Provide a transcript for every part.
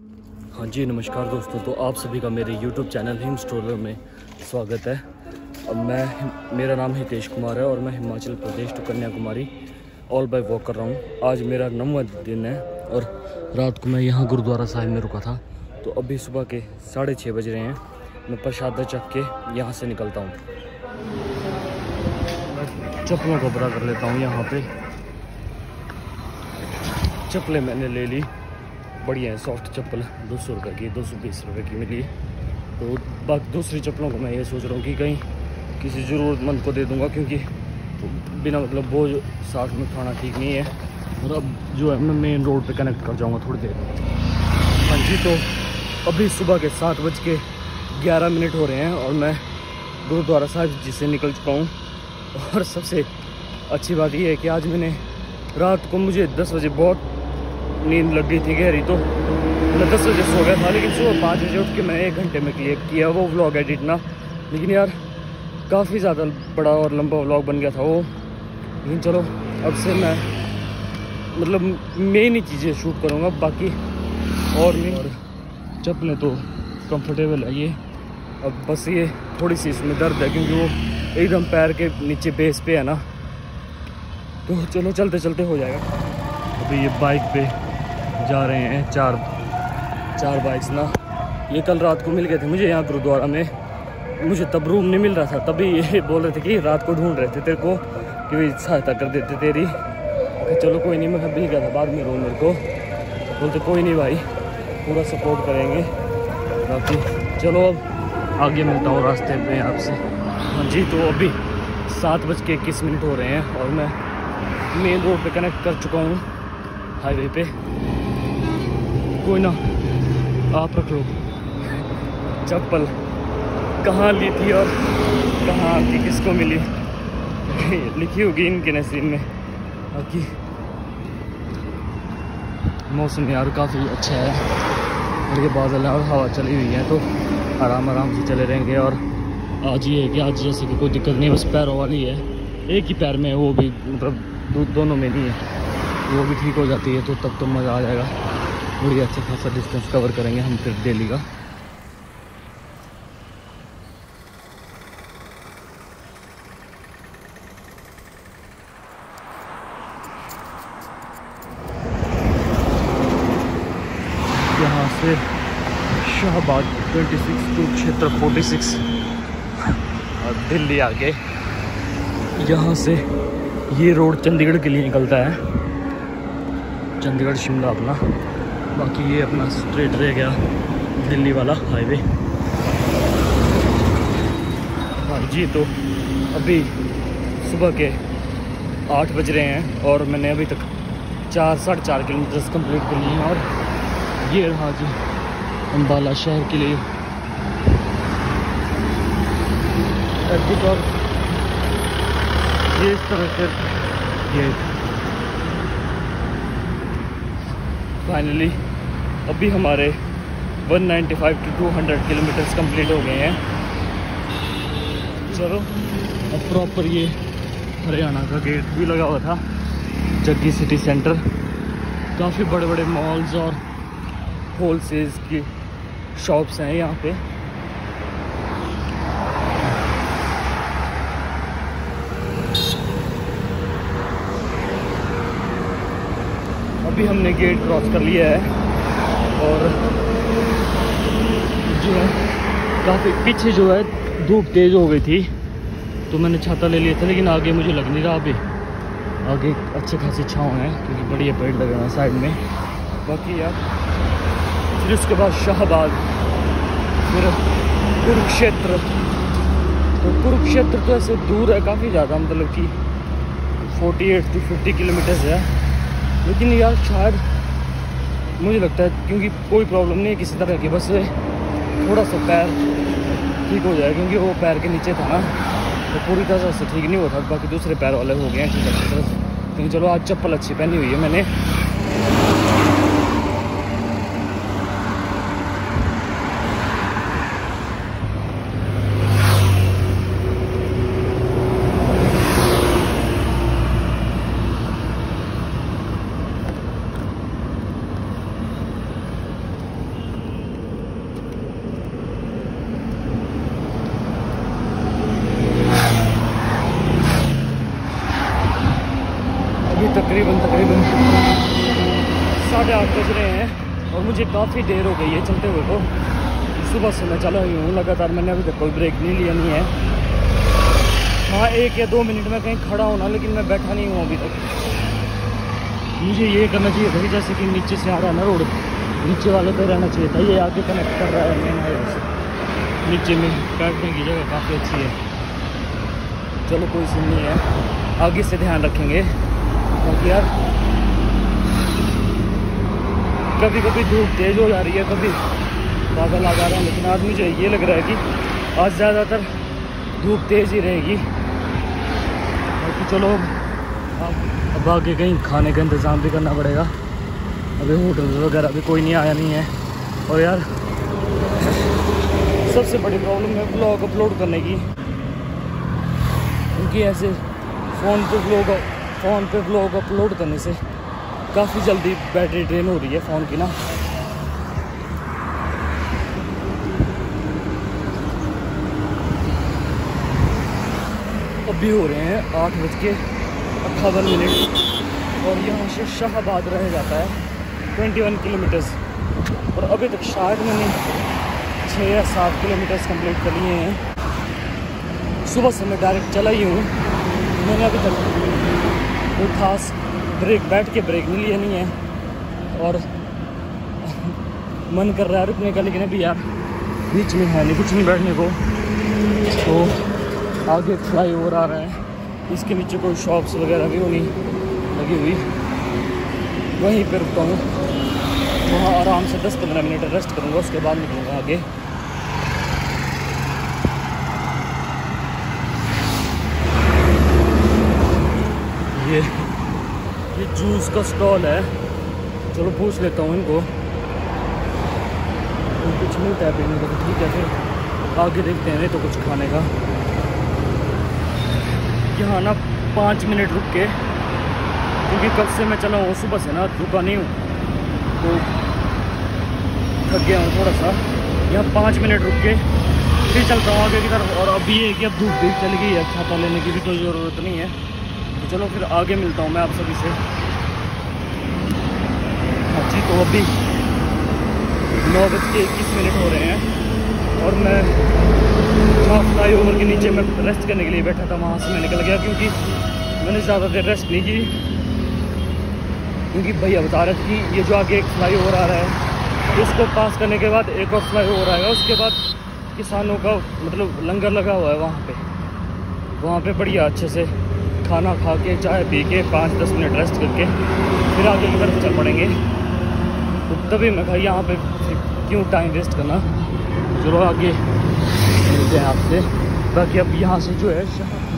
हाँ जी, नमस्कार दोस्तों। तो आप सभी का मेरे YouTube चैनल हिम स्ट्रोलर में स्वागत है। अब मेरा नाम हितेश कुमार है और मैं Himachal Pradesh to Kanyakumari all by walk कर रहा हूँ। आज मेरा 9वां दिन है और रात को मैं यहाँ गुरुद्वारा साहिब में रुका था। तो अभी सुबह के 6:30 बज रहे हैं। मैं प्रसाद चख के यहाँ से निकलता हूँ। मैं चप्पलों को बड़ा कर लेता हूँ। यहाँ पे चप्पलें मैंने ले ली, बढ़िया है, सॉफ्ट चप्पल 200 रुपये की, 220 रुपये की मिली। तो बाकी दूसरी चप्पलों को मैं ये सोच रहा हूँ कि कहीं किसी ज़रूरतमंद को दे दूँगा, क्योंकि बिना मतलब बोझ साथ में उठाना ठीक नहीं है। और अब जो है मैं मेन रोड पे कनेक्ट कर जाऊँगा थोड़ी देर में। हाँ जी, तो अभी सुबह के 7:11 हो रहे हैं और मैं गुरुद्वारा साहिब जी से निकल चुका हूँ। और सबसे अच्छी बात यह है कि आज मैंने रात को मुझे 10 बजे बहुत नींद लग गई थी गहरी, तो मैं 10 बजे सो गया था। लेकिन सुबह 5 बजे उठ के मैंने 1 घंटे में किया वो व्लॉग एडिट ना। लेकिन यार काफ़ी ज़्यादा बड़ा और लंबा व्लॉग बन गया था वो। लेकिन चलो, अब से मैं मतलब मेन ही चीज़ें शूट करूँगा, बाकी और नहीं। और चप्पलें तो कंफर्टेबल है ये। अब बस ये थोड़ी सी इसमें दर्द है क्योंकि वो एकदम पैर के नीचे बेस पे है ना। तो चलो चलते चलते हो जाएगा। अभी ये बाइक पे जा रहे हैं, चार बाइक्स ना। ये कल रात को मिल गए थे मुझे यहाँ गुरुद्वारा में। मुझे तब रूम नहीं मिल रहा था, तभी ये बोल रहे थे कि रात को ढूंढ रहे थे तेरे को कि भाई सहायता कर देते तेरी। चलो कोई नहीं, मैं भी गया था बाद में रूम। मेरे को बोलते कोई नहीं भाई, पूरा सपोर्ट करेंगे। बाकी चलो अब आगे मिलता हूँ रास्ते में आपसे। हाँ जी, तो अभी 7:21 हो रहे हैं और मैं मेन रोड पे कनेक्ट कर चुका हूँ हाईवे पे। कोई ना, आप रख लो। चप्पल कहाँ ली थी और कहाँ की किसको मिली लिखी होगी इनके नसीब में। बाकी मौसम यार काफ़ी अच्छा है और ये बादल है और हवा चली हुई है, तो आराम से चले रहेंगे। और आज ये है कि आज जैसे कि कोई दिक्कत नहीं, बस पैरों वाली है। एक ही पैर में है, वो भी मतलब दोनों में नहीं है, वो भी ठीक हो जाती है। तो तब तो मज़ा आ जाएगा। बड़ी अच्छा खासा डिस्टेंस कवर करेंगे हम फिर डेली का। यहाँ से शाहबाद 26 टू क्षेत्र 46 और दिल्ली आगे। यहाँ से ये रोड चंडीगढ़ के लिए निकलता है, चंडीगढ़ शिमला अपना। बाकी ये अपना स्ट्रेट रह गया दिल्ली वाला हाईवे। हाँ जी, तो अभी सुबह के 8 बज रहे हैं और मैंने अभी तक 4-4.5 किलोमीटर कंप्लीट कर लिए हैं। और ये रहा जी अम्बाला शहर के लिए एग्जिट। और ये इस तरह से ये फाइनली अभी हमारे 195 to 200 किलोमीटर्स कंप्लीट हो गए हैं। चलो अब प्रॉपर ये हरियाणा का गेट भी लगा हुआ था, जग्गी सिटी सेंटर। काफ़ी बड़े बड़े मॉल्स और होलसेल्स की शॉप्स हैं यहाँ पे। अभी हमने गेट क्रॉस कर लिया है और जो है काफ़ी पीछे जो है धूप तेज़ हो गई थी, तो मैंने छाता ले लिया था। लेकिन आगे मुझे लग नहीं रहा, अभी आगे अच्छे खासी छाँव है क्योंकि बढ़िया पेड़ लगे हुए हैं साइड में। बाकी यार फिर उसके बाद शाहबाद, फिर कुरुक्षेत्र। तो कुरुक्षेत्र तो ऐसे दूर है काफ़ी ज़्यादा, मतलब कि 48 to 50 किलोमीटर्स है। लेकिन यार शायद मुझे लगता है क्योंकि कोई प्रॉब्लम नहीं है किसी तरह की, बस थोड़ा सा पैर ठीक हो जाए, क्योंकि वो पैर के नीचे था ना, तो पूरी तरह से ठीक नहीं हुआ था। बाकी दूसरे पैर वाले हो गए हैं ठीक अच्छी तरह। लेकिन चलो आज चप्पल अच्छी पहनी हुई है मैंने। तकरीबन 8:30 बज रहे हैं और मुझे काफ़ी देर हो गई है चलते हुए को। सुबह से मैं चला ही हूँ लगातार, मैंने अभी तक कोई ब्रेक नहीं लिया नहीं है। हाँ 1 या 2 मिनट में कहीं खड़ा होना, लेकिन मैं बैठा नहीं हूँ अभी तक। मुझे ये करना चाहिए था कि जैसे कि नीचे से आ रहा है ना रोड, नीचे वाले पे रहना चाहिए था। ये आगे कनेक्ट कर रहा है मेन हाईवे से, नीचे में बैठने की जगह काफ़ी अच्छी है। चलो कोई सीन नहीं है, आगे से ध्यान रखेंगे। बाकी यार कभी कभी धूप तेज़ हो जा रही है, कभी बादल आ जा रहे हैं, लेकिन आज मुझे ये लग रहा है कि आज ज़्यादातर धूप तेज़ ही रहेगी। बाकी चलो अब आगे कहीं खाने का इंतज़ाम भी करना पड़ेगा। अभी होटल वगैरह भी कोई नहीं आया नहीं है। और यार सबसे बड़ी प्रॉब्लम है व्लॉग अपलोड करने की, क्योंकि ऐसे फ़ोन पे व्लॉग अपलोड करने से काफ़ी जल्दी बैटरी ड्रेन हो रही है फ़ोन की ना। अभी हो रहे हैं 8:58 और यहाँ से शाहबाद रह जाता है 21 किलोमीटर्स, और अभी तक शायद मैंने 6 या 7 किलोमीटर्स कंप्लीट कर लिए हैं। सुबह से मैं डायरेक्ट चला ही हूँ, मैंने अभी तक कोई खास बैठ के ब्रेक नहीं लिया नहीं है। और मन कर रहा है रुकने का, लेकिन अभी यार बीच में है नहीं कुछ नहीं बैठने को। तो आगे फ्लाई ओवर आ रहा है, इसके नीचे कोई शॉप्स वगैरह भी होनी लगी हुई, वहीं पर रुकता हूँ। वहाँ आराम से 10-15 मिनट रेस्ट करूँगा, उसके बाद निकलूँगा आगे। ये जूस का स्टॉल है, चलो पूछ लेता हूँ इनको, कुछ मिलता है पीने का तो ठीक है, फिर आगे देखते हैं। नहीं तो कुछ खाने का यहाँ ना 5 मिनट रुक के, क्योंकि कब से मैं चला हूँ सुबह से ना, रुका नहीं हूँ तो थक गया हूँ थोड़ा सा। यहाँ 5 मिनट रुक के फिर चलता हूँ आगे की तरफ। और अभी ये कि अब धूप भी चल गई है, छाता लेने की भी कोई ज़रूरत नहीं है। तो चलो फिर आगे मिलता हूँ मैं आप सभी से। हाँ जी, तो अभी 9:21 हो रहे हैं और मैं फ्लाई ओवर के नीचे मैं रेस्ट करने के लिए बैठा था, वहाँ से मैं निकल गया क्योंकि मैंने ज़्यादा देर रेस्ट नहीं की। क्योंकि भैया बता रहे थे कि ये जो आगे एक फ्लाई ओवर आ रहा है, इसको पास करने के बाद एक और फ्लाई ओवर आएगा, उसके बाद किसानों का मतलब लंगर लगा हुआ है वहाँ पे बढ़िया अच्छे से खाना खा के चाय पी के 5-10 मिनट रेस्ट करके फिर आगे की तरफ चल पड़ेंगे। तो तभी मैं कहा यहाँ पे क्यों टाइम वेस्ट करना, चलो आगे मिलते हैं आपसे। बाकी अब यहाँ से जो है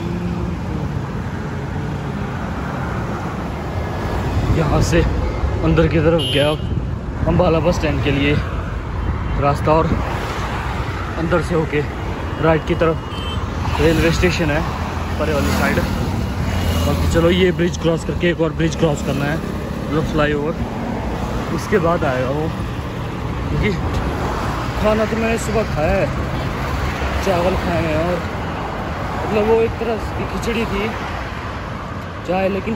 यहाँ से अंदर की तरफ गया अम्बाला बस स्टैंड के लिए रास्ता, और अंदर से होके राइट की तरफ रेलवे स्टेशन है परे वाली साइड। बाकी चलो ये ब्रिज क्रॉस करके एक और ब्रिज क्रॉस करना है, मतलब फ्लाई ओवर, उसके बाद आएगा वो। क्योंकि खाना तो मैंने सुबह खाया है, चावल खाए हैं और मतलब वो एक तरह की खिचड़ी थी चाय, लेकिन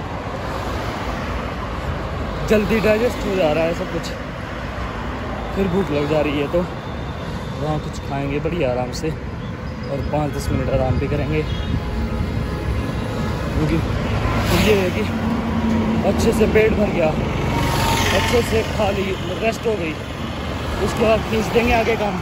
जल्दी डाइजेस्ट हो जा रहा है सब कुछ, फिर भूख लग जा रही है तो वहाँ कुछ खाएंगे बढ़िया आराम से और 5-10 मिनट आराम भी करेंगे। क्योंकि ये है कि अच्छे से पेट भर गया, अच्छे से खा ली, रेस्ट हो गई, उसके बाद खींच देंगे आगे काम।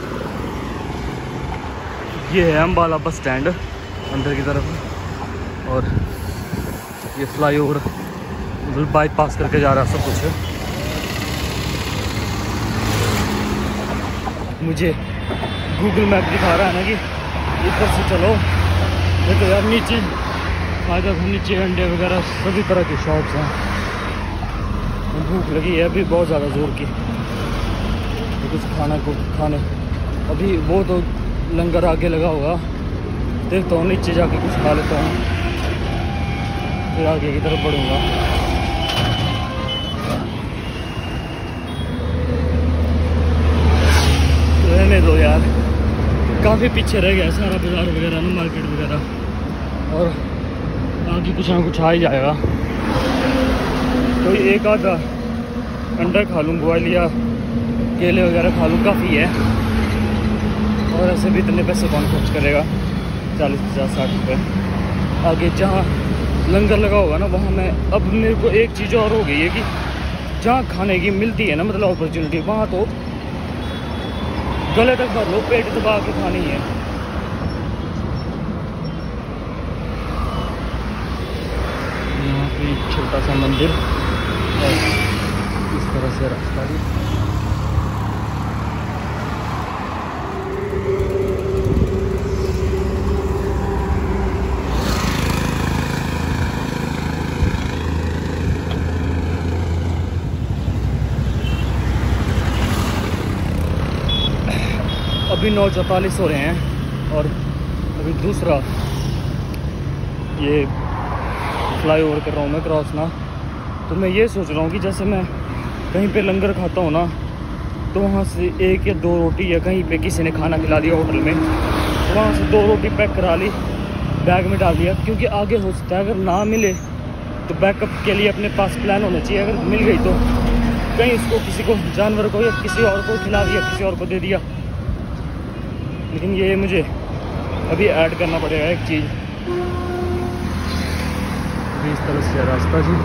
ये है अम्बाला बस स्टैंड अंदर की तरफ, और ये फ्लाई ओवर मतलब बाईपास करके जा रहा है सब कुछ है। मुझे गूगल मैप दिखा रहा है ना कि इधर से चलो, देखो यार नीचे फायदा था, नीचे अंडे वगैरह सभी तरह की शॉप्स हैं। भूख लगी है अभी बहुत ज़्यादा जोर की, तो कुछ खाने अभी वो तो लंगर आगे लगा होगा, देखता हूँ नीचे जाके कुछ खा लेता हूँ, फिर आगे की तरफ बढ़ूँगा। रहने दो यार, काफ़ी पीछे रह गया सारा बाज़ार वगैरह ना, मार्केट वगैरह, और आगे कुछ ना कुछ आ ही जाएगा। तो एक आधा अंडा खा लूँ बॉयल या केले वगैरह खा लूँ, काफ़ी है। और ऐसे भी इतने पैसे कौन खर्च करेगा, 40, 50, 60 रुपये। आगे जहाँ लंगर लगा होगा ना वहाँ मैं, अब मेरे को एक चीज़ और हो गई है कि जहाँ खाने की मिलती है ना मतलब अपॉर्चुनिटी, वहाँ तो गले तक भर लो, पेट दबा के खानी है। यहाँ पे छोटा सा मंदिर और इस तरह से रास्ता भी। अभी 9:44 हो रहे हैं और अभी दूसरा ये फ्लाई ओवर कर रहा हूँ मैं, क्रॉस ना। तो मैं ये सोच रहा हूँ कि जैसे मैं कहीं पे लंगर खाता हूँ ना, तो वहाँ से 1 या 2 रोटी, या कहीं पे किसी ने खाना खिला दिया होटल में, तो वहाँ से 2 रोटी पैक करा ली, बैग में डाल दिया। क्योंकि आगे हो सकता है अगर ना मिले तो बैकअप के लिए अपने पास प्लान होना चाहिए। अगर मिल गई तो कहीं उसको, किसी को, जानवर को या किसी और को खिला दिया, किसी और को दे दिया। लेकिन ये मुझे अभी ऐड करना पड़ेगा एक चीज़। इस तरह से रास्ता जी।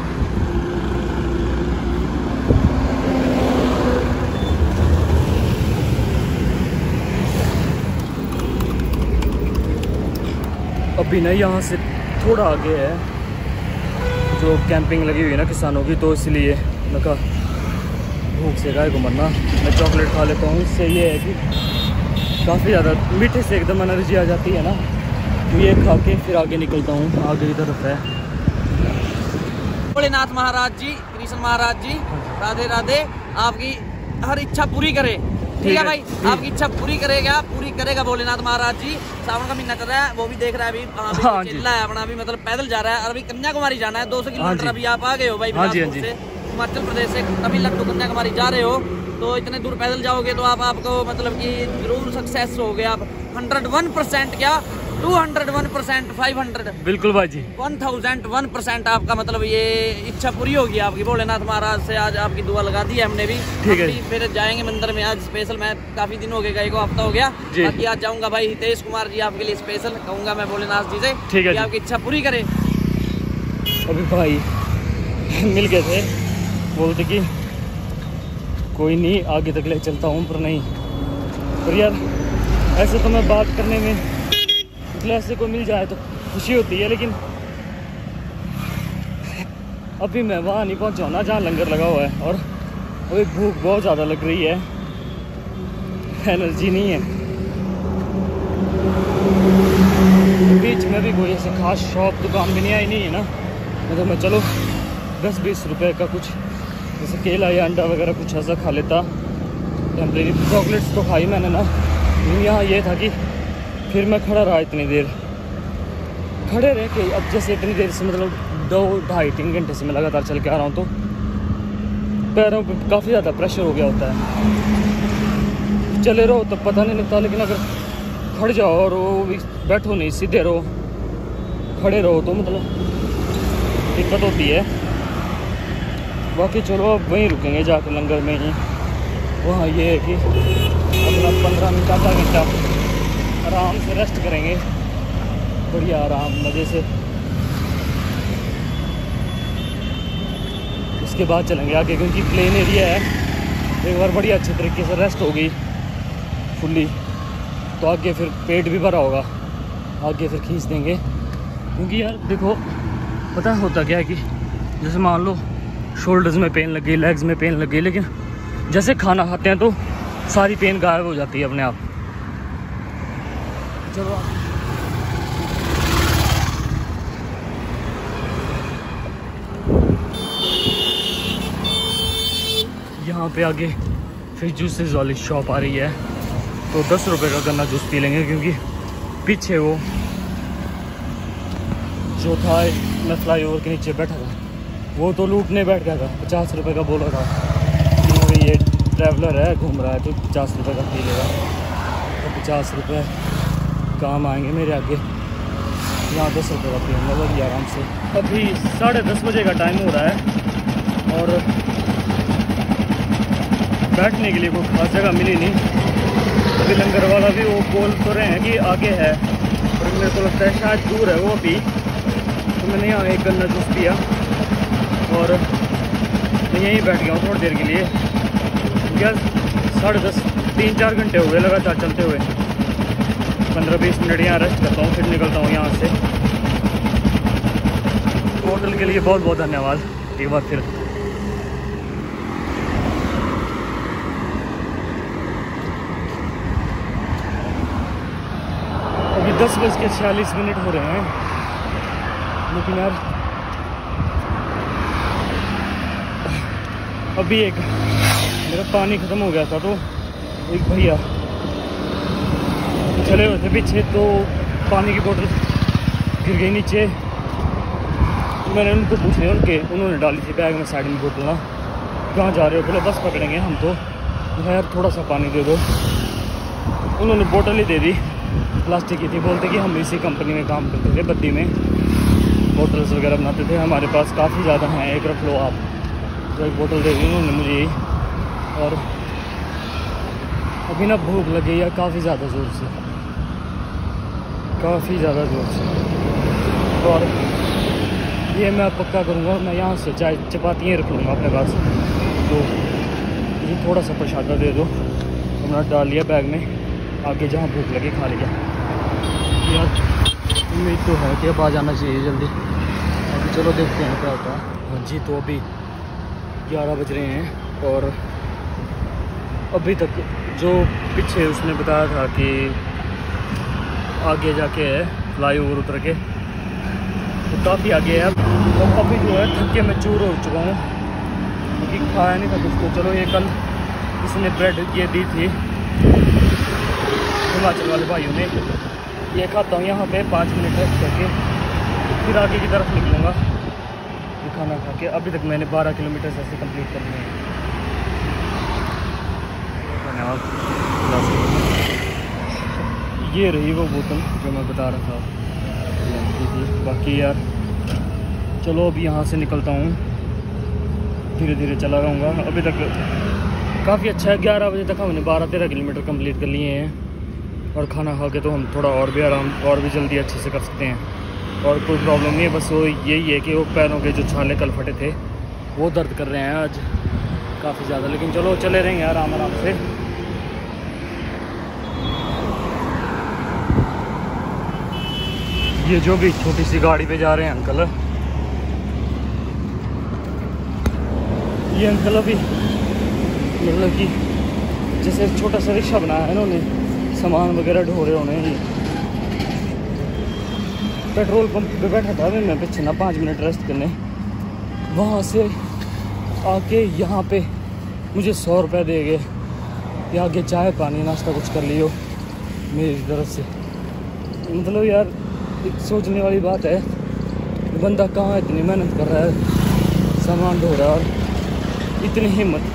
अभी ना यहाँ से थोड़ा आगे है जो कैंपिंग लगी हुई है ना किसानों की, तो इसलिए मैं कहा भूख से गाय को मरना, मैं चॉकलेट खा लेता हूँ। इससे ये है कि काफ़ी ज़्यादा मीठे से एकदम एनर्जी आ जाती है ना, तो ये खा के फिर आगे निकलता हूँ। आगे की तरफ है भोलेनाथ महाराज जी, कृष्ण महाराज जी, राधे राधे। आपकी हर इच्छा पूरी करे, ठीक है भाई, आपकी इच्छा पूरी करेगा भोलेनाथ महाराज जी। सावन का महीना चल रहा है, वो भी देख रहा है अभी, चिल्ला है अपना, अभी मतलब पैदल जा रहा है। और अभी कन्याकुमारी जाना है, 200 किलोमीटर अभी आप आ गए हो भाई बिलासपुर से, हिमाचल प्रदेश से तमिलनाडु कन्याकुमारी जा रहे हो। तो इतने दूर पैदल जाओगे तो आपको मतलब कि जरूर सक्सेस हो गया आप 101%, क्या 201%, 500, बिल्कुल भाई जी, 1001% आपका मतलब ये इच्छा पूरी होगी आपकी भोलेनाथ महाराज से। आज आपकी दुआ लगा दी है हमने भी, ठीक है। फिर जाएंगे मंदिर में आज स्पेशल। मैं काफी दिन हो गए, 1 हफ्ता हो गया, बाकी आज जाऊंगा भाई। हितेश कुमार जी आपके लिए स्पेशल कहूंगा मैं भोलेनाथ जी से, ठीक है, आपकी इच्छा पूरी करे। अभी भाई मिल गए थे, बोलते कि कोई नहीं आगे तक ले चलता हूँ, पर नहीं। पर यार ऐसे तो मैं बात करने में, मतलब ऐसे कोई मिल जाए तो खुशी होती है, लेकिन अभी मैं वहाँ नहीं पहुँचा हूँ ना जहाँ लंगर लगा हुआ है। और अभी भूख बहुत ज़्यादा लग रही है, एनर्जी नहीं है। बीच में भी कोई ऐसे खास शॉप दुकान भी नहीं आई नहीं है ना, मतलब मैं चलो 10-20 रुपए का कुछ जैसे केला या अंडा वगैरह कुछ ऐसा खा लेता। टेम्परेरी चॉकलेट्स तो खाई मैंने ना। यहाँ ये था कि फिर मैं खड़ा रहा इतनी देर, खड़े रह के अब जैसे इतनी देर से मतलब 2-2.5-3 घंटे से मैं लगातार चल के आ रहा हूँ, तो पैरों पे काफ़ी ज़्यादा प्रेशर हो गया होता है। चले रहो तब पता नहीं लगता, लेकिन अगर खड़ जाओ और वो भी बैठो नहीं, सीधे रहो, खड़े रहो, तो मतलब दिक्कत होती है। बाकी चलो अब वहीं रुकेंगे जाकर लंगर में ही। वहाँ ये है कि अपना 15 मिनट आधा घंटा आराम से रेस्ट करेंगे, बढ़िया आराम मज़े से। उसके बाद चलेंगे आगे, क्योंकि प्लेन एरिया है। एक बार बढ़िया अच्छे तरीके से रेस्ट हो गई फुल्ली, तो आगे फिर पेट भी भरा होगा, आगे फिर खींच देंगे। क्योंकि यार देखो पता होता क्या है कि जैसे मान लो शोल्डर्स में पेन लग गई, लेग्स में पेन लग गई, लेकिन जैसे खाना खाते हैं तो सारी पेन गायब हो जाती है अपने आप। चलो यहाँ पे आगे फिर जूसेस वाली शॉप आ रही है, तो 10 रुपये का गन्ना जूस पी लेंगे। क्योंकि पीछे वो जो था, मैं फ्लाई ओवर के नीचे बैठा था, वो तो लूटने बैठ गया था, 50 रुपये का बोला था। ये ट्रैवलर है, घूम रहा है, तो 50 रुपये का पी लेगा, तो 50 रुपये काम आएंगे मेरे आगे। यहाँ 10 रुपये का पीऊँगा बड़ी आराम से। अभी 10:30 बजे का टाइम हो रहा है और बैठने के लिए कोई खास जगह मिली नहीं। अभी लंगर वाला भी वो बोल तो रहे हैं कि आगे है, और मेरे को लगता है शायद दूर है वो अभी। तो मैंने यहाँ एक गन्ना जूस पिया और मैं यहीं बैठ गया हूँ थोड़ी देर के लिए। यार 10:30 3-4 घंटे हो गए लगातार चलते हुए। 15-20 मिनट यहाँ रेस्ट करता हूँ, फिर निकलता हूँ यहाँ से। होटल के लिए बहुत बहुत धन्यवाद एक बार फिर। अभी 10:46 हो रहे हैं, लेकिन यार अभी एक मेरा पानी ख़त्म हो गया था, तो एक भैया चले हुए थे पीछे, तो पानी की बोतल गिर गई नीचे। मैंने उनको पूछ लिया, उन्होंने डाली थी बैग में साइड में बोतल ना। कहाँ जा रहे हो? बोले बस पकड़ेंगे हम तो। यार थोड़ा सा पानी दे दो। उन्होंने बोतल ही दे दी, प्लास्टिक की थी। बोलते कि हम इसी कंपनी में काम करते थे, बद्दी में बोटल्स वगैरह बनाते थे, हमारे पास काफ़ी ज़्यादा हैं, एक रख लो आप। तो एक बोतल दे दी उन्होंने मुझे। और अभी ना भूख लगी है काफ़ी ज़्यादा ज़ोर से, काफ़ी ज़्यादा ज़ोर से। और ये मैं पक्का करूँगा, मैं यहाँ से चाय चपातियाँ रख लूँगा अपने पास। तो ये थोड़ा सा प्रसादा दे दो, तो मैंने डाल लिया बैग में, आगे जहाँ भूख लगे खा लिया। यार उम्मीद तो है कि अब आ जाना चाहिए जल्दी। अभी चलो देखते हैं क्या होता है। हाँ जी, तो अभी 11 बज रहे हैं और अभी तक जो पीछे उसने बताया था कि आगे जाके है फ्लाईओवर उतर के, तो काफ़ी आगे है। तो अभी जो है थक के मैं चूर हो चुका हूँ, क्योंकि खाया नहीं था कुछ। तो चलो, ये कल इसने ब्रेड ये दी थी हिमाचल वाले भाइयों ने, ये खाता हूँ यहाँ पे 5 मिनट रेस्ट करके, फिर आगे की तरफ निकलूँगा ये खाना खा के। अभी तक मैंने 12 किलोमीटर ऐसे कंप्लीट कर लिए हैं। धन्यवाद। ये रही वो बोतल जो मैं बता रहा था। बाकी यार चलो अभी यहाँ से निकलता हूँ, धीरे धीरे चला जाऊँगा। अभी तक काफ़ी अच्छा है, 11 बजे तक हमने 12-13 किलोमीटर कंप्लीट कर लिए हैं। और खाना खा के तो हम थोड़ा और भी आराम और भी जल्दी अच्छे से कर सकते हैं, और कोई प्रॉब्लम नहीं है। बस वो यही है कि वो पैरों के जो छाले कल फटे थे वो दर्द कर रहे हैं आज काफ़ी ज़्यादा। लेकिन चलो चले रहेंगे आराम आराम से। ये जो भी छोटी सी गाड़ी पे जा रहे हैं अंकल, ये अंकल अभी मतलब कि जैसे छोटा सा रिक्शा बनाया है इन्होंने, सामान वगैरह ढो रहे होने। पेट्रोल पंप पे बैठा था मैं पीछे ना 5 मिनट रेस्ट करने, वहाँ से आके यहाँ पे मुझे 100 रुपये दे गए कि आगे चाय पानी नाश्ता कुछ कर लियो मेरी तरफ से। मतलब यार एक सोचने वाली बात है, बंदा कहाँ इतनी मेहनत कर रहा है, सामान ढो रहा है और इतनी हिम्मत।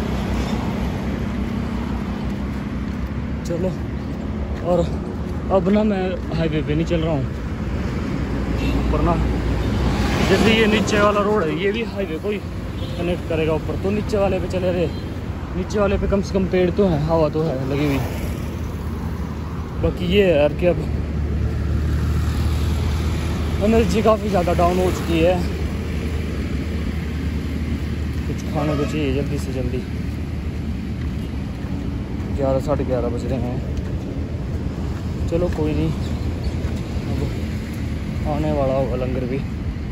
चलो, और अब ना मैं हाईवे पे नहीं चल रहा हूँ, वरना जैसे ये नीचे वाला रोड है ये भी हाईवे को ही कनेक्ट करेगा ऊपर, तो नीचे वाले पे चले रहे। नीचे वाले पे कम से कम पेड़ तो है, हवा तो है लगी हुई। बाकी ये है यार कि अब एनर्जी काफ़ी ज़्यादा डाउन हो चुकी है, कुछ खाने को चाहिए जल्दी से जल्दी। 11-11:30 बज रहे हैं। चलो कोई नहीं, अब आने वाला होगा लंगर भी।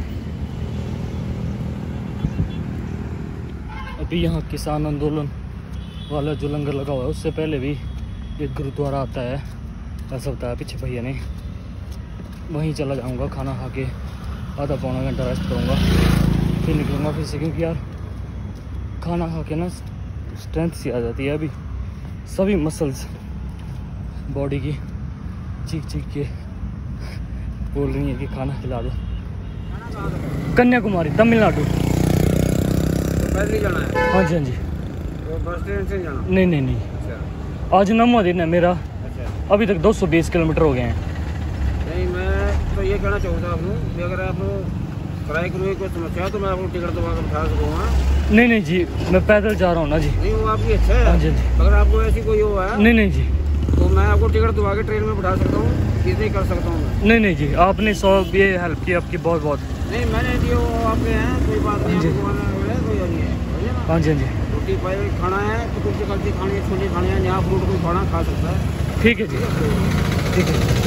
अभी यहाँ किसान आंदोलन वाला जो लंगर लगा हुआ है, उससे पहले भी एक गुरुद्वारा आता है, ऐसा बताया पीछे भैया ने। वहीं चला जाऊँगा, खाना खा के आधा पौना घंटा रेस्ट करूँगा, फिर निकलूँगा फिर से। क्योंकि यार खाना खा के ना स्ट्रेंथ सी आ जाती है। अभी सभी मसल्स बॉडी की चीख चीख के बोल रही है कि खाना खिला दो। कन्याकुमारी, तमिलनाडु। तो पैदल जाना है? हाँ जी हाँ जी। तो बस ट्रेन से जाना? नहीं। अच्छा। आज 9वां दिन है मेरा। अच्छा। अभी तक 220 किलोमीटर हो गए हैं। नहीं, मैं तो ये कहना चाहूँगा आपको कि अगर आप किराए की कोई समस्या है तो मैं आपको टिकट दबा कर बिठा सकूँगा। नहीं नहीं जी, मैं पैदल जा रहा हूँ ना जी। नहीं वो आपकी अच्छा है। हाँ जी जी। अगर आपको ऐसी कोई हो है नहीं नहीं जी, तो मैं आपको टिकट दबा के ट्रेन में बिठा सकता हूँ, चीज़ें कर सकता हूँ मैं। नहीं नहीं जी, आपने ये हेल्प की आपकी बहुत बहुत। नहीं मैंने दिए वो आपके हैं, कोई बात नहीं, जी। आपको कोई नहीं है, समझे ना। हाँ जी हाँ जी, रोटी पाई खाना है तो कुछ कल्ची खानी है, छोली खानी है, यहाँ फ्रूट कोई खाना खा सकता है। ठीक है जी, ठीक है।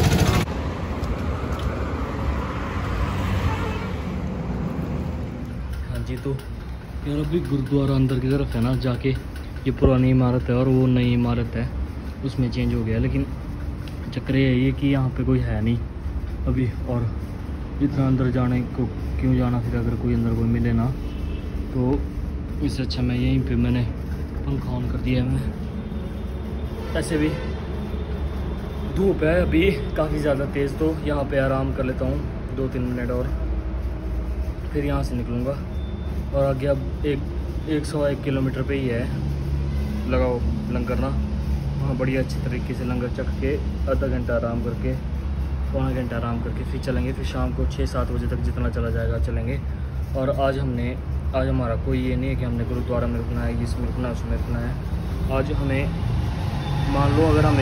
हाँ जी, तो यार अभी गुरुद्वारा अंदर की तरफ है ना जाके, ये पुरानी इमारत है और वो नई इमारत है, उसमें चेंज हो गया। लेकिन चक्कर ये है कि यहाँ पे कोई है नहीं अभी, और इतना अंदर जाने को क्यों जाना, फिर अगर कोई अंदर कोई मिले ना तो इससे अच्छा मैं यहीं पे मैंने पंखा ऑन कर दिया है। मैं ऐसे भी धूप है अभी काफ़ी ज़्यादा तेज़, तो यहाँ पे आराम कर लेता हूँ 2-3 मिनट और फिर यहाँ से निकलूँगा। और आगे अब 101 किलोमीटर पे ही है लगाओ लंगर ना, वहाँ बढ़िया अच्छी तरीके से लंगर चख के आधा घंटा आराम करके, पौना घंटा आराम करके फिर चलेंगे। फिर शाम को 6-7 बजे तक जितना चला जाएगा चलेंगे। और आज हमारा कोई ये नहीं है कि हमने गुरुद्वारा में रुकना है, इसमें रुकना है, उसमें रुकना है। आज हमें मान लो अगर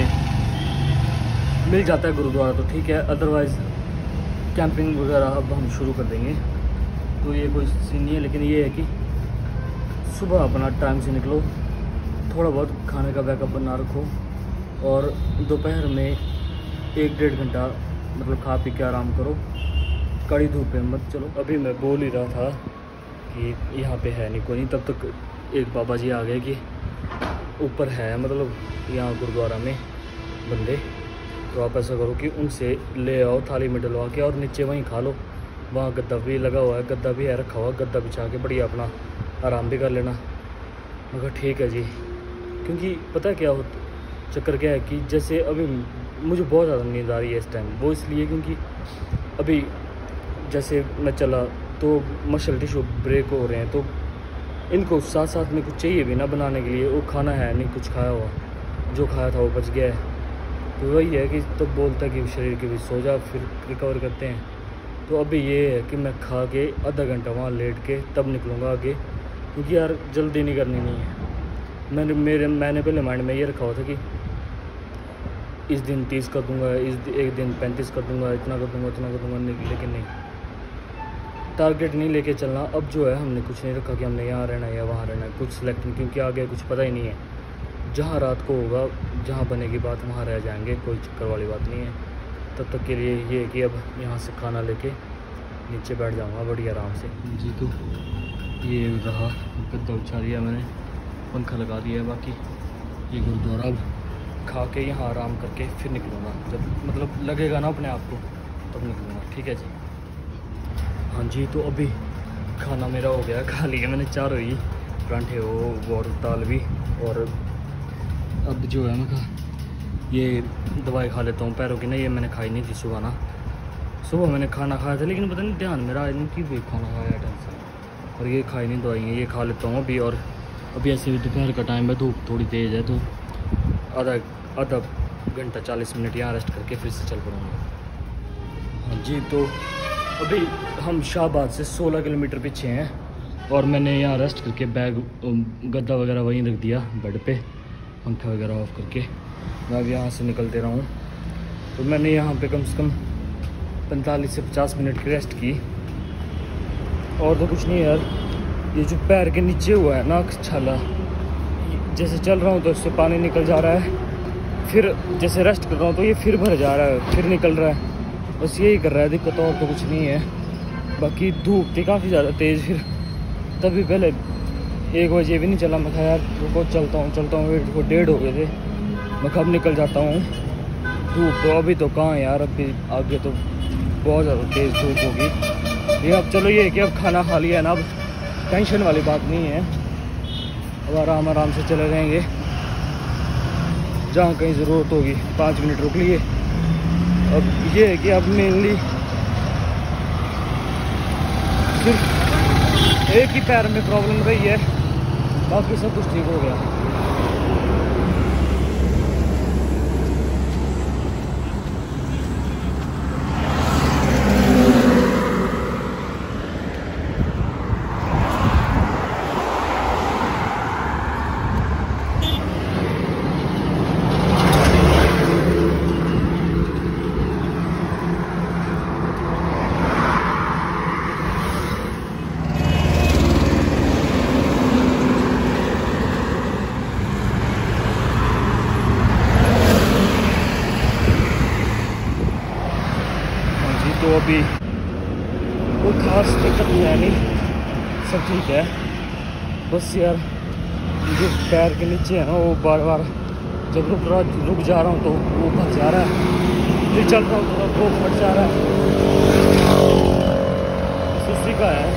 हमें मिल जाता है गुरुद्वारा तो ठीक है, अदरवाइज़ कैंपिंग वगैरह अब हम शुरू कर देंगे। तो ये कोई सीन नहीं है, लेकिन ये है कि सुबह अपना टाइम से निकलो, थोड़ा बहुत खाने का बैकअप बना रखो, और दोपहर में 1-1.5 घंटा मतलब खा पी के आराम करो, कड़ी धूप में मत चलो। अभी मैं बोल ही रहा था कि यहाँ पे है नहीं कोई नहीं, तब तक एक बाबा जी आ गए कि ऊपर है मतलब यहाँ गुरुद्वारा में बंदे, तो आप ऐसा करो कि उनसे ले आओ थाली में डलवा के, और नीचे वहीं खा लो, वहाँ गद्दा भी लगा हुआ है, गद्दा भी है रखा हुआ, गद्दा बिछा के बढ़िया अपना आराम भी कर लेना। मगर ठीक है जी, क्योंकि पता क्या हो चक्कर क्या है कि जैसे अभी मुझे बहुत ज़्यादा नींद आ रही है इस टाइम, वो इसलिए क्योंकि अभी जैसे मैं चला तो मसल टिश्यू ब्रेक हो रहे हैं, तो इनको साथ साथ में कुछ चाहिए भी ना बनाने के लिए, वो खाना है नहीं कुछ खाया हुआ, जो खाया था वो बच गया है। तो वही है कि तब बोलता है कि शरीर के भी सो जा, फिर रिकवर करते हैं। तो अभी ये है कि मैं खा के आधा घंटा वहाँ लेट के तब निकलूँगा आगे, क्योंकि यार जल्दी नहीं करनी नहीं है। मैंने पहले माइंड में ये रखा हुआ था कि इस दिन 30 कर दूँगा, एक दिन 35 कर दूँगा, इतना कर दूँगा, इतना कर दूँगा, लेकिन नहीं, टारगेट नहीं लेके चलना। अब जो है हमने कुछ नहीं रखा कि हमने यहाँ रहना है या वहाँ रहना है, कुछ सेलेक्ट नहीं, क्योंकि आगे कुछ पता ही नहीं है। जहाँ रात को होगा, जहाँ बनेगी बात वहाँ रह जाएंगे, कोई चक्कर वाली बात नहीं है। तब तक के लिए ये है कि अब यहाँ से खाना लेके नीचे बैठ जाऊँगा बढ़िया आराम से जी। तो ये रहा गद्दा बिछा दिया मैंने, पंखा लगा दिया है, बाकी ये गुरुद्वारा अब खा के यहाँ आराम करके फिर निकलूँगा, जब मतलब लगेगा ना अपने आप को तब निकलूँगा। ठीक है जी। हाँ जी, तो अभी खाना मेरा हो गया, खा लिया मैंने, 4 हुई परांठे हो और दाल भी, और अब जो है मैं ये दवाई खा लेता हूँ पैरों की ना, ये मैंने खाई नहीं थी सुबह ना, सुबह मैंने खाना खाया था लेकिन पता नहीं ध्यान मेरा आज नहीं कि भी खाना खाया ढंग से, और ये खाई नहीं दवाई है, ये खा लेता हूँ अभी। और अभी ऐसे भी दोपहर का टाइम है, धूप थोड़ी तेज़ है, तो आधा घंटा 40 मिनट यहाँ रेस्ट करके फिर से चल पड़ूँगा। हाँ जी, तो अभी हम शाहबाद से 16 किलोमीटर पीछे हैं, और मैंने यहाँ रेस्ट करके बैग गद्दा वगैरह वहीं रख दिया बेड पे, पंखा वगैरह ऑफ करके मैं अब यहाँ से निकल दे रहा हूँ। तो मैंने यहाँ पे कम से कम 45 से 50 मिनट की रेस्ट की, और तो कुछ नहीं यार, ये जो पैर के नीचे हुआ है ना छाला, जैसे चल रहा हूँ तो इससे पानी निकल जा रहा है, फिर जैसे रेस्ट कर रहा हूँ तो ये फिर भर जा रहा है, फिर निकल रहा है, बस यही कर रहा है, दिक्कत और तो कुछ नहीं है। बाकी धूप थी काफ़ी ज़्यादा तेज़, फिर तभी पहले 1 बजे भी नहीं चला, मैं कहा यार रुको चलता हूँ, को 1:30 हो गए थे, मैं कब निकल जाता हूँ। धूप तो अभी तो कहाँ यार, अभी आगे तो बहुत ज़्यादा तेज़ धूप होगी। ये अब चलो ये है कि अब खाना खा लिया है ना, अब टेंशन वाली बात नहीं है, अब आराम से चले रहेंगे, जहाँ कहीं ज़रूरत होगी 5 मिनट रुक लिए। अब ये है कि अब मेनली सिर्फ एक ही पैर में प्रॉब्लम रही है, बाकी सब कुछ ठीक हो गया। कोई खास दिक्कत नहीं है, नहीं सब ठीक है। बस यार जो पैर के नीचे है ना वो बार बार जब रुक जा रहा हूँ तो वो फट जा रहा है, फिर चल रहा हूँ तो वो फट जा रहा है, उसी का है।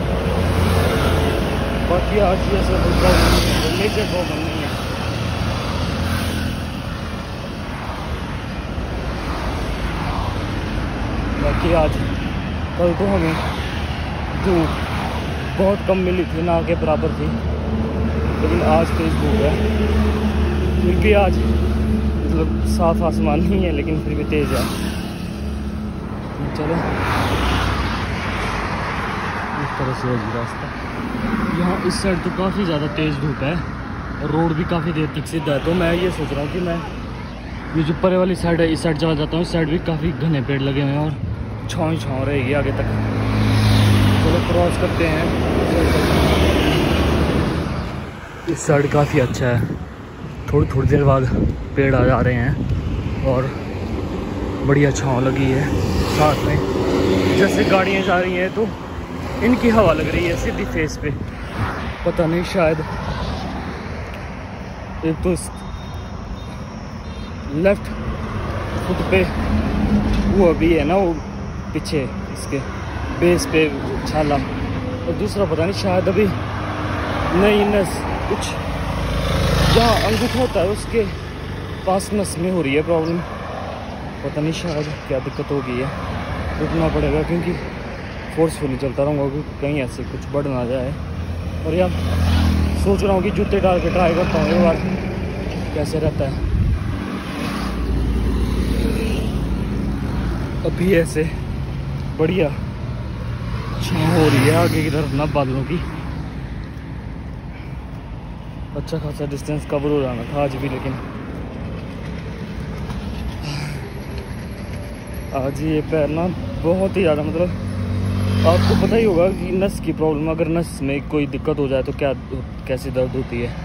बाकी आज जैसे मेजर प्रॉब्लम नहीं है। बाकी आज कल तो हमें धूप बहुत कम मिली थी, ना के बराबर थी, लेकिन आज तेज धूप है। फिर भी आज मतलब साफ आसमान नहीं है, लेकिन फिर भी तेज है। चलो इस तरह से है रास्ता। यहाँ इस साइड तो काफ़ी ज़्यादा तेज़ धूप है और रोड भी काफ़ी देर तक सीधा है। तो मैं ये सोच रहा हूँ कि मैं ये जो परे वाली साइड है इस साइड चला जाता हूँ। इस साइड भी काफ़ी घने पेड़ लगे हुए हैं और छाँव ही छाँव रहेगी आगे तक। चलो क्रॉस करते हैं। इस साइड काफ़ी अच्छा है, थोड़ी देर बाद पेड़ आ जा रहे हैं और बढ़िया छाँव लगी है। साथ में जैसे गाड़ियाँ जा रही हैं तो इनकी हवा लग रही है सीधी फेस पे। पता नहीं, शायद एक तो लेफ्ट फुट पे वो अभी है ना, वो पीछे इसके बेस पे छाला, और दूसरा पता नहीं शायद अभी नई नस कुछ जहाँ अंगूठा होता है उसके पास नस में हो रही है प्रॉब्लम। पता नहीं शायद क्या दिक्कत हो गई है। रुकना पड़ेगा क्योंकि फोर्सफुली चलता रहूँगा क्योंकि कहीं ऐसे कुछ बढ़ ना जाए। और यार सोच रहा हूँ कि जूते डाल के ट्राई करता हूँ एक बार कैसे रहता है। अभी ऐसे बढ़िया छाँव हो रही है आगे की तरफ ना बादलों की। अच्छा खासा डिस्टेंस कवर हो जाना था आज भी, लेकिन आज ये पैर ना बहुत ही ज़्यादा, मतलब आपको पता ही होगा कि नस की प्रॉब्लम, अगर नस में कोई दिक्कत हो जाए तो क्या कैसी दर्द होती है।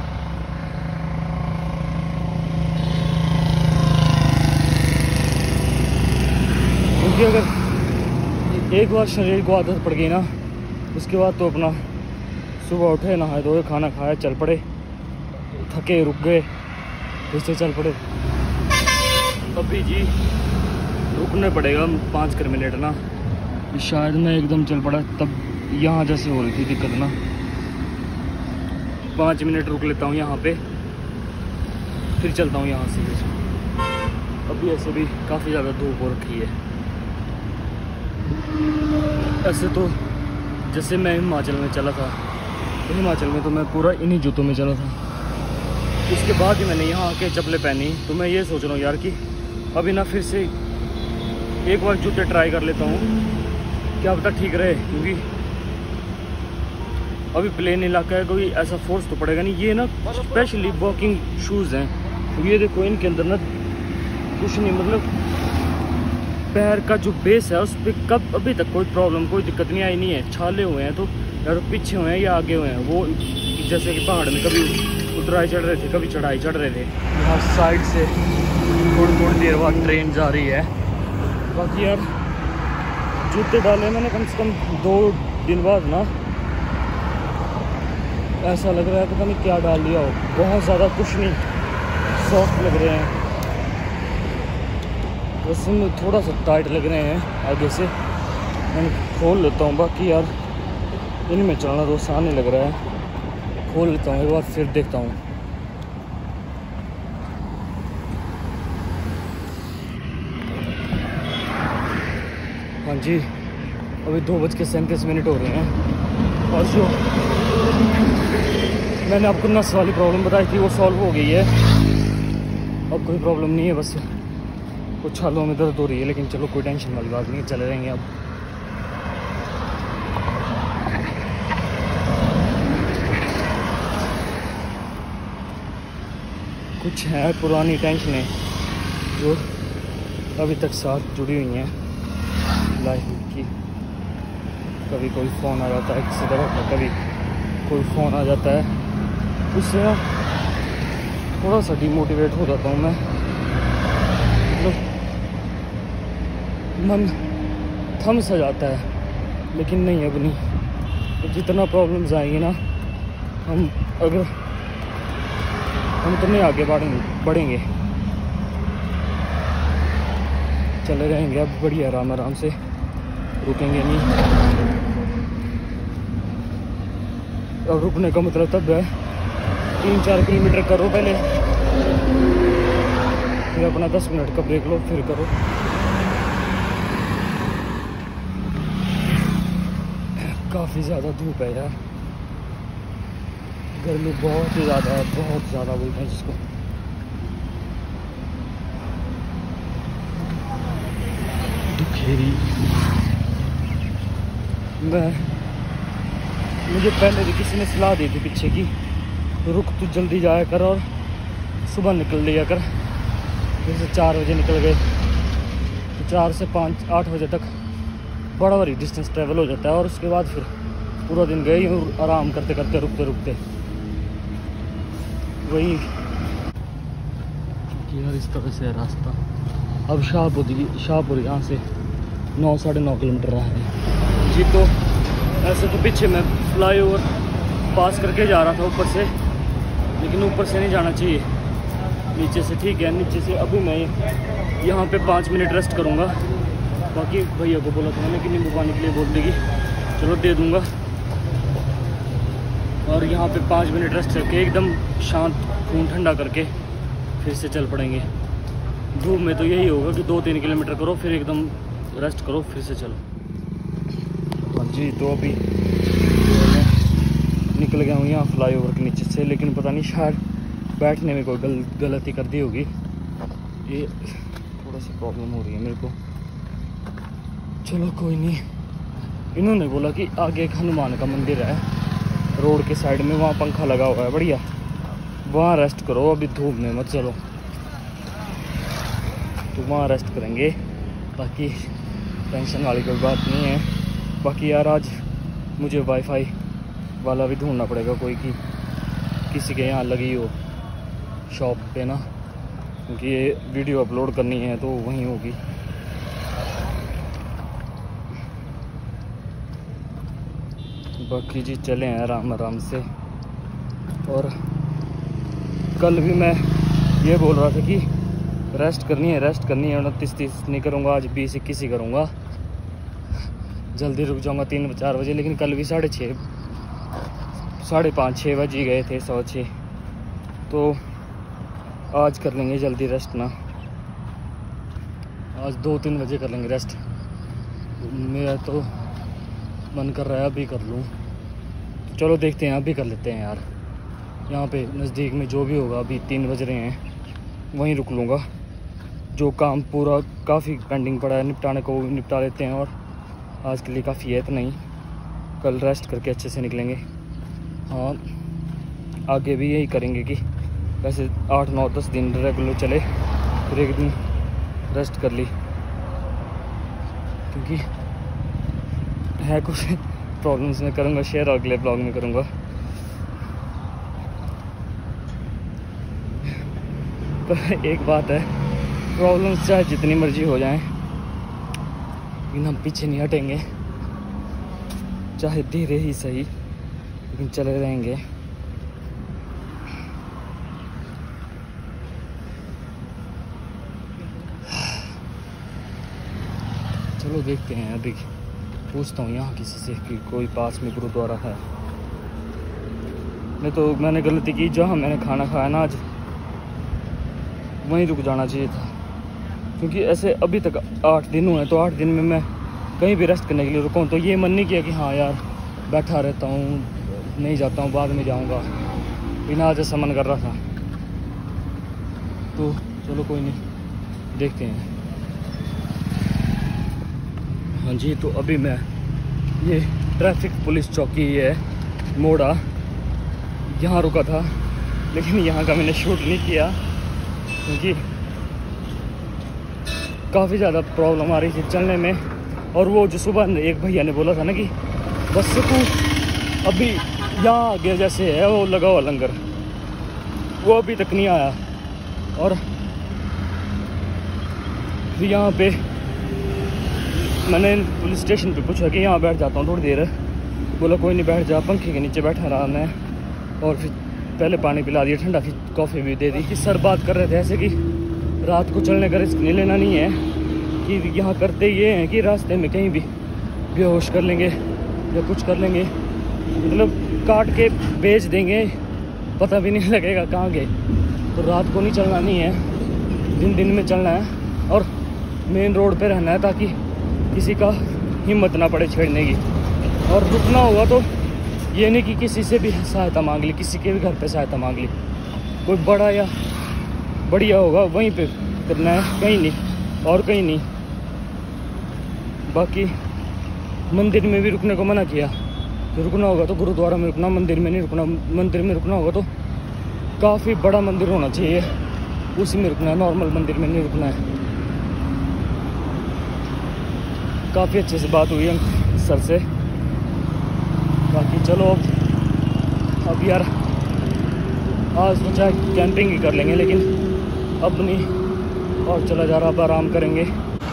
क्योंकि अगर एक बार शरीर को आदत पड़ गई ना, उसके बाद तो अपना सुबह उठे, नहाए धोए, खाना खाया, चल पड़े, थके रुक गए, फिर से चल पड़े। अभी जी रुकने पड़ेगा 5 मिनट ना, शायद मैं एकदम चल पड़ा तब यहाँ जैसे हो रही थी दिक्कत ना। 5 मिनट रुक लेता हूँ यहाँ पे, फिर चलता हूँ यहाँ से। अभी ऐसे भी काफ़ी ज़्यादा धूप हो रखी है। ऐसे तो जैसे मैं हिमाचल में चला था, तो हिमाचल में तो मैं पूरा इन्हीं जूतों में चला था। उसके बाद ही मैंने यहाँ आके चप्पलें पहनी। तो मैं ये सोच रहा हूँ यार कि अभी ना फिर से एक बार जूते ट्राई कर लेता हूँ, क्या पता ठीक रहे। क्योंकि अभी प्लेन इलाका है, कोई ऐसा फोर्स तो पड़ेगा नहीं। ये ना स्पेशली वॉकिंग शूज़ हैं, तो ये देखो इनके अंदर ना कुछ नहीं, मतलब पैर का जो बेस है उस पर कब अभी तक कोई प्रॉब्लम, कोई दिक्कत नहीं आई नहीं है। छाले हुए हैं तो या तो पीछे हुए हैं या आगे हुए हैं, वो जैसे कि पहाड़ में कभी उतराई चढ़ रहे थे, कभी चढ़ाई चढ़ रहे थे। यहाँ साइड से थोड़ी देर बाद ट्रेन जा रही है। बाकी यार जूते डाले मैंने कम से कम 2 दिन बाद ना, ऐसा लग रहा है पता नहीं क्या डाल दिया हो। बहुत ज़्यादा कुछ नहीं, सॉफ्ट लग रहे हैं, बस में थोड़ा सा टाइट लग रहे हैं आगे से। मैं खोल लेता हूँ। बाकी यार इनमें चलना तो आसान ही लग रहा है। खोल लेता हूँ एक बार, फिर देखता हूँ। हाँ जी, अभी 2:37 हो रहे हैं। और जो मैंने आपको नस वाली प्रॉब्लम बताई थी वो सॉल्व हो गई है। अब कोई प्रॉब्लम नहीं है, बस कुछ छालों में दर्द हो रही है, लेकिन चलो कोई टेंशन वाली बात नहीं है, चले रहेंगे अब। कुछ है पुरानी टेंशनें जो अभी तक साथ जुड़ी हुई हैं लाइफ की। कभी कोई फ़ोन आ जाता है किसी तरह का, कभी कोई फ़ोन आ जाता है, उससे ना थोड़ा सा डिमोटिवेट हो जाता हूँ मैं। मतलब मन थम सा जाता है, लेकिन नहीं अब नहीं, तो जितना प्रॉब्लम्स आएंगी ना हम तो नहीं आगे बढ़ेंगे, चले रहेंगे अब बढ़िया आराम से, रुकेंगे नहीं। अब रुकने का मतलब तब है 3-4 किलोमीटर करो पहले, फिर अपना 10 मिनट का ब्रेक लो, फिर करो। काफ़ी ज़्यादा धूप है यार, गर्मी बहुत ही ज़्यादा है, बहुत ज़्यादा बोलते हैं जिसको। दुखेरी मुझे पहले भी किसी ने सलाह दी थी पीछे की, रुक तू जल्दी जाया कर और सुबह निकल लिया कर। जैसे 4 बजे निकल गए तो 4 से 5-8 बजे तक बड़ा बड़ी डिस्टेंस ट्रैवल हो जाता है, और उसके बाद फिर पूरा दिन गए और आराम करते करते रुकते वही यार। इस तरह से है रास्ता। अब शाहपुर यहाँ से 9-9.5 किलोमीटर रहा है जी। तो ऐसे तो पीछे मैं फ्लाईओवर पास करके जा रहा था ऊपर से, लेकिन ऊपर से नहीं जाना चाहिए, नीचे से ठीक है। नीचे से अभी मैं यहाँ पे 5 मिनट रेस्ट करूँगा। बाकी भैया को बोला था मैंने कि नींबू पानी के लिए बोल देगी, चलो दे दूँगा। और यहाँ पे 5 मिनट रेस्ट करके एकदम शांत, खून ठंडा करके फिर से चल पड़ेंगे। धूप में तो यही होगा कि 2-3 किलोमीटर करो, फिर एकदम रेस्ट करो, फिर से चलो। हाँ जी, तो अभी निकल गया हूँ यहाँ फ्लाईओवर के नीचे से, लेकिन पता नहीं शायद बैठने में कोई गलती कर दी होगी, ये थोड़ा सी प्रॉब्लम हो रही है मेरे को। चलो कोई नहीं। इन्होंने बोला कि आगे एक हनुमान का मंदिर है रोड के साइड में, वहाँ पंखा लगा हुआ है बढ़िया, वहाँ रेस्ट करो, अभी धूप में मत चलो। तो वहाँ रेस्ट करेंगे, बाकी टेंशन वाली कोई बात नहीं है। बाकी यार आज मुझे वाईफाई वाला भी ढूंढना पड़ेगा कोई, कि किसी के यहाँ लगी हो शॉप पे ना, क्योंकि ये वीडियो अपलोड करनी है तो वहीं होगी। बाकी जी चले हैं आराम से। और कल भी मैं ये बोल रहा था कि रेस्ट करनी है 29-30 नहीं करूँगा, आज 20-21 ही करूँगा, जल्दी रुक जाऊँगा 3-4 बजे। लेकिन कल भी 5:30 6:30 बज ही गए थे, 6:15। तो आज कर लेंगे जल्दी रेस्ट ना, आज 2-3 बजे कर लेंगे रेस्ट। मेरा तो मन कर रहा है अभी कर लूँ, चलो देखते हैं अभी कर लेते हैं यार। यहाँ पे नज़दीक में जो भी होगा, अभी 3 बज रहे हैं, वहीं रुक लूँगा। जो काम पूरा काफ़ी पेंडिंग पड़ा है निपटाने को, वो निपटा लेते हैं, और आज के लिए काफ़ी है इतना ही। कल रेस्ट करके अच्छे से निकलेंगे। हाँ, आगे भी यही करेंगे कि वैसे 8-9-10 दिन रेगुलर चले, फिर एक दिन रेस्ट कर ली, क्योंकि है कुछ प्रॉब्लम्स में करूँगा शेयर, अगले ब्लॉग में करूँगा। पर एक बात है, प्रॉब्लम्स चाहे जितनी मर्जी हो जाएं, लेकिन हम पीछे नहीं हटेंगे, चाहे धीरे ही सही, लेकिन चले रहेंगे। चलो देखते हैं, अभी पूछता हूँ यहाँ किसी से कि कोई पास में गुरुद्वारा है। मैंने गलती की, जहाँ मैंने खाना खाया ना आज, वहीं रुक जाना चाहिए था, क्योंकि ऐसे अभी तक 8 दिन हुए, तो 8 दिन में मैं कहीं भी रेस्ट करने के लिए रुका हूँ, तो ये मन नहीं किया कि हाँ यार बैठा रहता हूँ, नहीं जाता हूँ, बाद में जाऊँगा, बिना आज ऐसा मन कर रहा था। तो चलो कोई नहीं, देखते हैं। हाँ जी, तो अभी मैं ये ट्रैफिक पुलिस चौकी है मोड़ा, यहाँ रुका था, लेकिन यहाँ का मैंने शूट नहीं किया क्योंकि काफ़ी ज़्यादा प्रॉब्लम आ रही थी चलने में। और वो जो सुबह एक भैया ने बोला था ना कि बस तू अभी यहाँ आगे जैसे है वो लगा हुआ लंगर, वो अभी तक नहीं आया। और यहाँ पे मैंने पुलिस स्टेशन पे पूछा कि यहाँ बैठ जाता हूँ थोड़ी देर, बोला कोई नहीं बैठ जा, पंखे के नीचे बैठा रहा मैं। और फिर पहले पानी पिला दिया, ठंडा फिर कॉफ़ी भी दे दी। कि सर बात कर रहे थे ऐसे कि रात को चलने का रिस्क नहीं लेना नहीं है, कि यहाँ करते ये हैं कि रास्ते में कहीं भी बेहोश कर लेंगे या कुछ कर लेंगे, मतलब काट के बेच देंगे, पता भी नहीं लगेगा कहाँ गए। तो रात को नहीं चलना नहीं है, दिन दिन में चलना है और मेन रोड पे रहना है, ताकि किसी का हिम्मत ना पड़े छेड़ने की। और रुकना होगा तो ये नहीं कि किसी से भी सहायता मांग ली, किसी के भी घर पे सहायता मांग ली, कोई बड़ा या बढ़िया होगा वहीं पे करना है, कहीं नहीं और कहीं नहीं। बाकी मंदिर में भी रुकने को मना किया, तो रुकना होगा तो गुरुद्वारा में रुकना, मंदिर में नहीं रुकना। मंदिर में रुकना होगा तो काफ़ी बड़ा मंदिर होना चाहिए, उसी में रुकना है, नॉर्मल मंदिर में नहीं रुकना है। काफ़ी अच्छे से बात हुई है सर से। बाकी चलो अब यार आज तो चाहे कैंपिंग ही कर लेंगे, लेकिन अब नहीं, और चला जा रहा, अब आराम करेंगे।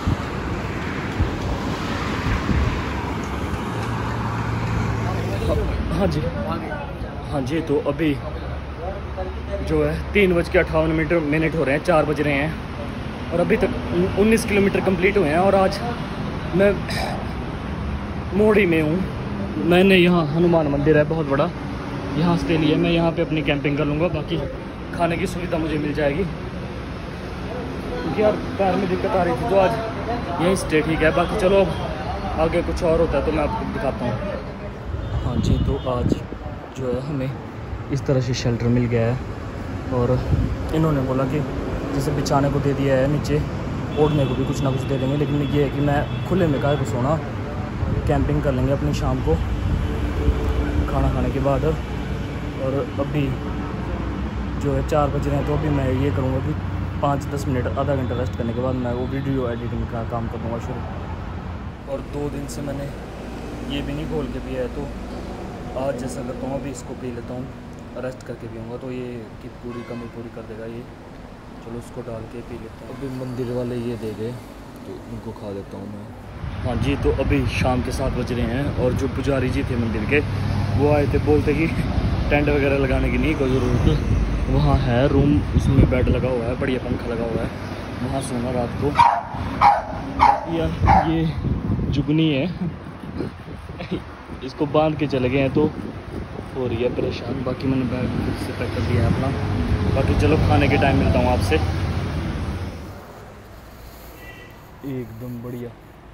हाँ जी, हाँ जी। तो अभी जो है 3:58 हो रहे हैं, 4 बज रहे हैं और अभी तक 19 किलोमीटर कंप्लीट हुए हैं। और आज मैं मोड़ी में हूँ। मैंने यहाँ हनुमान मंदिर है बहुत बड़ा, यहाँ स्टे लिया, मैं यहाँ पे अपनी कैंपिंग कर लूँगा। बाकी खाने की सुविधा मुझे मिल जाएगी, क्योंकि यार पैर में दिक्कत आ रही थी, तो आज यहीं स्टे ठीक है। बाकी चलो अब आगे कुछ और होता है तो मैं आपको दिखाता हूँ। हाँ जी, तो आज जो है हमें इस तरह से शेल्टर मिल गया है, और इन्होंने बोला कि जैसे बिछाने को दे दिया है, नीचे ओढ़ने को भी कुछ ना कुछ दे देंगे, लेकिन ये है कि मैं खुले में काहे को सोना, कैंपिंग कर लेंगे अपनी शाम को खाना खाने के बाद। और अभी जो है 4 बज रहे हैं, तो अभी मैं ये करूँगा कि 5-10 मिनट, आधा घंटा रेस्ट करने के बाद मैं वो वीडियो एडिटिंग का काम कर दूँगा शुरू। और 2 दिन से मैंने ये भी नहीं घोल के पिया है, तो आज जैसा करता हूँ अभी इसको पी लेता हूँ, रेस्ट करके पीऊँगा तो ये कि पूरी कमी पूरी कर देगा ये। चलो उसको डाल के पी लेता हूँ। अभी मंदिर वाले ये दे गए तो उनको खा लेता हूँ मैं। हाँ जी, तो अभी शाम के 7 बज रहे हैं, और जो पुजारी जी थे मंदिर के वो आए थे, बोलते कि टेंट वगैरह लगाने की नहीं कोई ज़रूरत, वहाँ है रूम, उसमें बेड लगा हुआ है, बढ़िया पंखा लगा हुआ है, वहाँ सोना रात को। यार ये जुगनी है, इसको बांध के चले गए हैं तो हो रही है परेशान। बाकी मैंने बैग खुद से पैक कर दिया है अपना। बाकी चलो खाने के टाइम मिलता हूँ आपसे। एकदम बढ़िया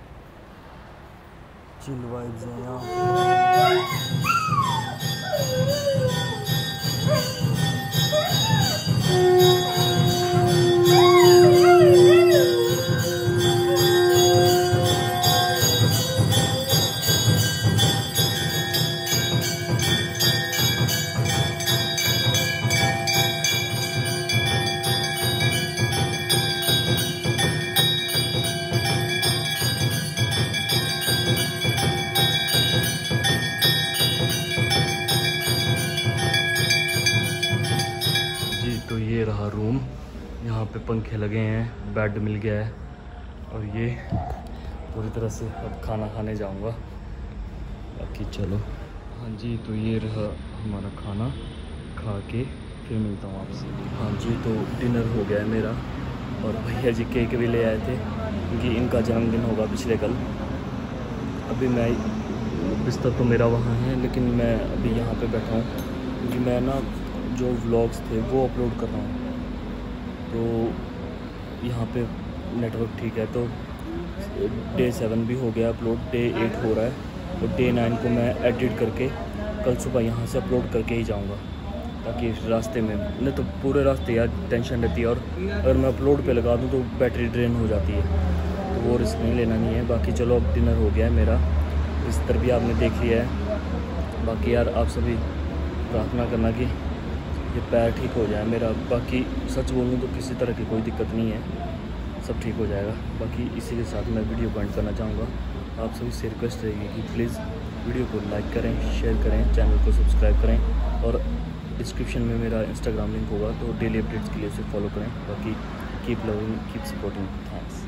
चिल वाइब्स हैं यहाँ। ये रहा रूम, यहाँ पे पंखे लगे हैं, बेड मिल गया है, और ये पूरी तरह से अब खाना खाने जाऊँगा। बाकी चलो। हाँ जी, तो ये रहा हमारा खाना, खा के फिर मिलता हूँ आपसे। हाँ जी, तो डिनर हो गया है मेरा, और भैया जी केक भी ले आए थे क्योंकि इनका जन्मदिन होगा पिछले कल। अभी मैं बिस्तर तो मेरा वहाँ है, लेकिन मैं अभी यहाँ पे बैठा हूँ क्योंकि मैं ना जो व्लॉग्स थे वो अपलोड कर रहा हूँ, तो यहाँ पे नेटवर्क ठीक है। तो डे 7 भी हो गया अपलोड, डे 8 हो रहा है, तो डे 9 को मैं एडिट करके कल सुबह यहाँ से अपलोड करके ही जाऊँगा, ताकि रास्ते में नहीं तो पूरे रास्ते यार टेंशन रहती है, और अगर मैं अपलोड पे लगा दूँ तो बैटरी ड्रेन हो जाती है, तो वो रिस्क नहीं लेना नहीं है। बाकी चलो अब डिनर हो गया है मेरा, बिस्तर भी आपने देख लिया है। बाकी यार आप सभी प्रार्थना करना कि ये पैर ठीक हो जाए मेरा। बाकी सच बोलूँ तो किसी तरह की कोई दिक्कत नहीं है, सब ठीक हो जाएगा। बाकी इसी के साथ मैं वीडियो को एंड करना चाहूँगा। आप सभी से रिक्वेस्ट रहेगी कि प्लीज़ वीडियो को लाइक करें, शेयर करें, चैनल को सब्सक्राइब करें, और डिस्क्रिप्शन में मेरा इंस्टाग्राम लिंक होगा, तो डेली अपडेट्स के लिए उसे फॉलो करें। बाकी keep loving, keep supporting, thanks.